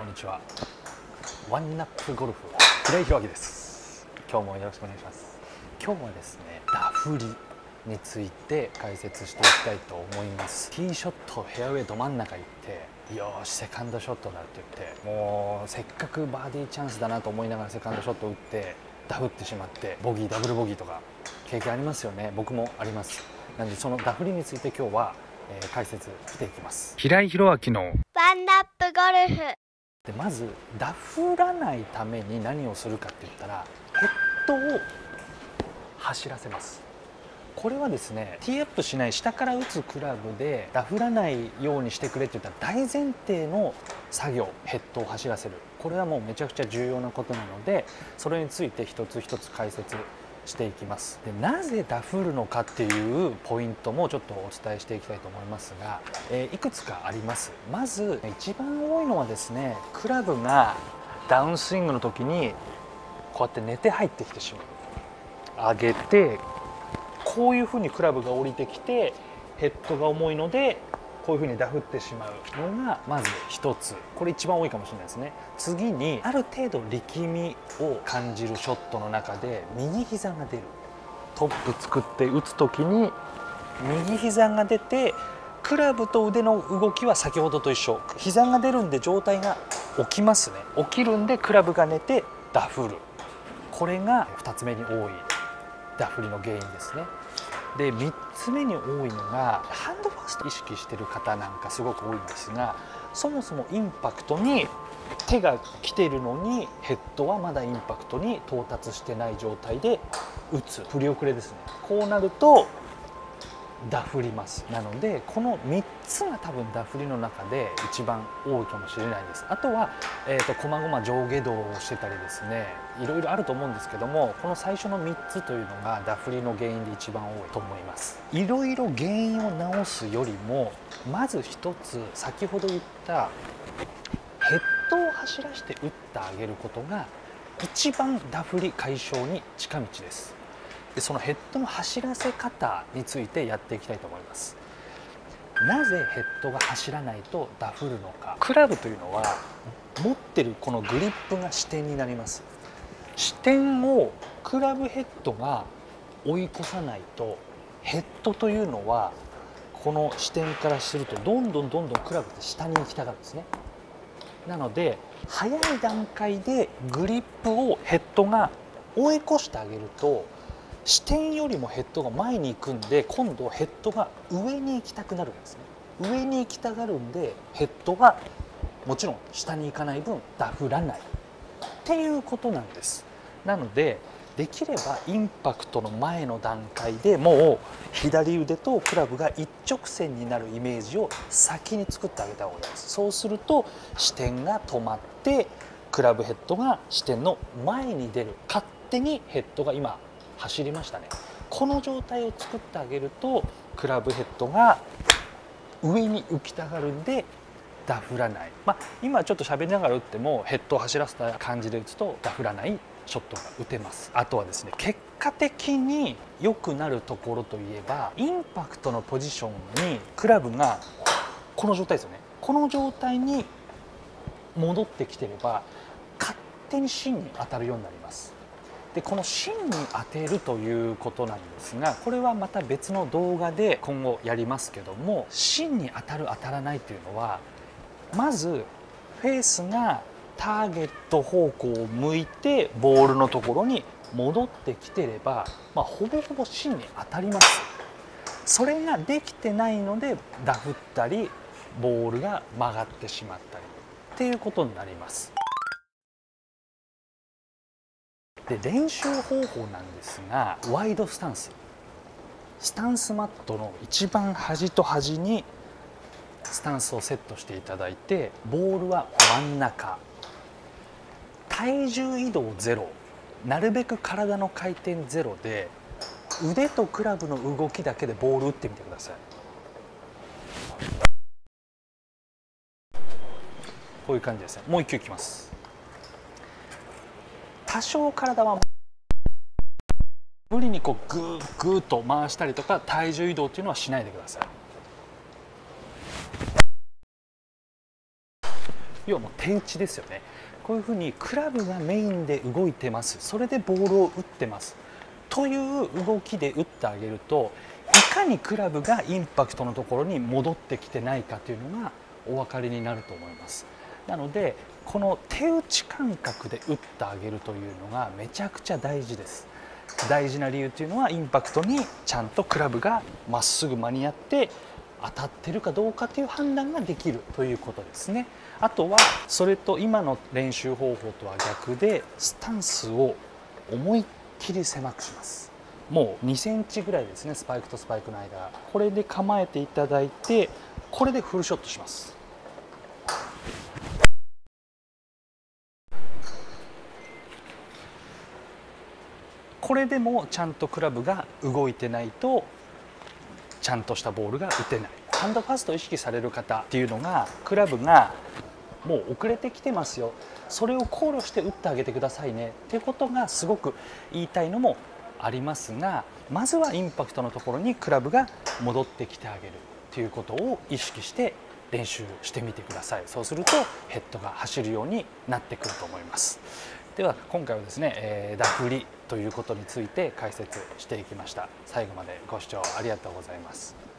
こんにちは。ワンナップゴルフ平井宏明です。今日もよろしくお願いします。今日はですね、ダフりについて解説していきたいと思います。ティーショットフェアウェイど真ん中行ってよーしセカンドショットだって言って、もうせっかくバーディーチャンスだなと思いながらセカンドショット打ってダフってしまってボギーダブルボギーとか経験ありますよね。僕もあります。なのでそのダフりについて今日は解説していきます。平井宏明のワンナップゴルフ。 でまずダフらないために何をするかって言ったらヘッドを走らせます。これはですね、ティーアップしない下から打つクラブでダフらないようにしてくれって言ったら大前提の作業、ヘッドを走らせる、これはもうめちゃくちゃ重要なことなので、それについて一つ一つ解説していきます。でなぜダフるのかっていうポイントもちょっとお伝えしていきたいと思いますが、いくつかあります。まず一番多いのはですね、クラブがダウンスイングの時にこうやって寝て入ってきてしまう、上げてこういうふうにクラブが降りてきてヘッドが重いのでこういうふうにダフってしまうのがまず一つ、これ一番多いかもしれないですね。次にある程度力みを感じるショットの中で右膝が出る、トップ作って打つ時に右膝が出てクラブと腕の動きは先ほどと一緒、膝が出るんで状態が起きますね。起きるんでクラブが寝てダフる、これが2つ目に多いダフりの原因ですね。で3つ目に多いのがハンドファースト意識してる方なんかすごく多いんですが、そもそもインパクトに手が来ているのにヘッドはまだインパクトに到達してない状態で打つ、振り遅れですね。こうなるとダフります。なのでこの3つが多分ダフりの中で一番多いかもしれないです。あとはこまごま上下動をしてたりですね、いろいろあると思うんですけども、この最初の3つというのがダフりの原因で一番多いと思います。いろいろ原因を直すよりもまず一つ、先ほど言ったヘッドを走らせて打ってあげることが一番ダフり解消に近道です。でそのヘッドの走らせ方についてやっていきたいと思います。なぜヘッドが走らないとダフるのか。クラブというのは持ってるこのグリップが支点になります。支点をクラブヘッドが追い越さないと、ヘッドというのはこの支点からするとどんどんクラブって下に行きたがるんですね。なので早い段階でグリップをヘッドが追い越してあげると、支点よりもヘッドが前に行くんで、今度ヘッドが上に行きたくなるんですね。上に行きたがるんでヘッドがもちろん下に行かない分ダフらないっていうことなんです。なのでできればインパクトの前の段階でもう左腕とクラブが一直線になるイメージを先に作ってあげた方がいいです。そうすると支点が止まってクラブヘッドが支点の前に出る、勝手にヘッドが今走りましたね。この状態を作ってあげるとクラブヘッドが上に浮きたがるんでダフらない、今ちょっと喋りながら打ってもヘッドを走らせた感じで打つとダフらないショットが打てます。あとはですね、結果的に良くなるところといえば、インパクトのポジションにクラブがこの状態ですよね。この状態に戻ってきてれば勝手に芯に当たるようになります。でこの芯に当てるということなんですが、これはまた別の動画で今後やりますけども、芯に当たる当たらないというのは、まずフェースがターゲット方向を向いてボールのところに戻ってきてれば、ほぼほぼ芯に当たります。それができてないのでダフったりボールが曲がってしまったりっていうことになります。で練習方法なんですが、ワイドスタンス、スタンスマットの一番端と端にスタンスをセットしていただいて、ボールは真ん中、体重移動ゼロ、なるべく体の回転ゼロで腕とクラブの動きだけでボール打ってみてください。こういう感じですね。もう一球いきます。多少体は無理にこうグーグーと回したりとか体重移動っていうのはしないでください。 要はもう手打ちですよね。こういうふうにクラブがメインで動いてます、それでボールを打ってますという動きで打ってあげると、いかにクラブがインパクトのところに戻ってきてないかというのがお分かりになると思います。なのでこの手打ち感覚で打ってあげるというのがめちゃくちゃ大事です。大事な理由というのは、インパクトにちゃんとクラブがまっすぐ間に合って当たってるかどうかという判断ができるということですね。あとはそれと今の練習方法とは逆で、スタンスを思いっきり狭くします。もう2センチぐらいですね、スパイクとスパイクの間。これで構えていただいて、これでフルショットします。これでもちゃんとクラブが動いてないとちゃんとしたボールが打てない。ハンドファーストを意識される方っていうのが、クラブがもう遅れてきてますよ、それを考慮して打ってあげてくださいねっていうことがすごく言いたいのもありますが、まずはインパクトのところにクラブが戻ってきてあげるということを意識して練習してみてください。そうするとヘッドが走るようになってくると思います。では今回はですね、ダフりということについて解説していきました。最後までご視聴ありがとうございます。